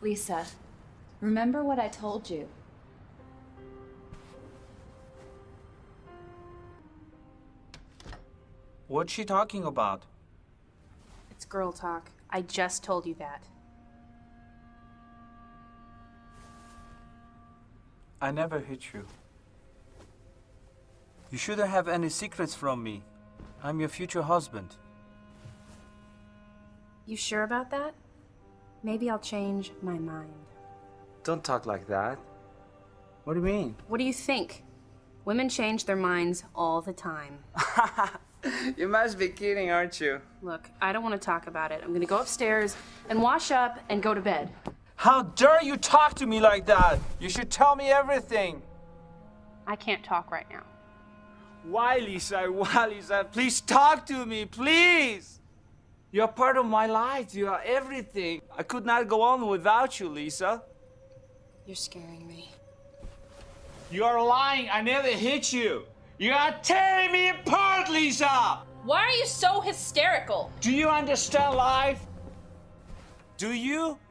Lisa, remember what I told you. What's she talking about? It's girl talk. I just told you that. I never hit you. You shouldn't have any secrets from me. I'm your future husband. You sure about that? Maybe I'll change my mind. Don't talk like that. What do you mean? What do you think? Women change their minds all the time. You must be kidding, aren't you? Look, I don't want to talk about it. I'm gonna go upstairs and wash up and go to bed. How dare you talk to me like that? You should tell me everything. I can't talk right now. Why, Lisa? Why, Lisa? Please talk to me, please. You're part of my life. You are everything. I could not go on without you, Lisa. You're scaring me. You are lying. I never hit you. You are tearing me apart, Lisa. Why are you so hysterical? Do you understand life? Do you?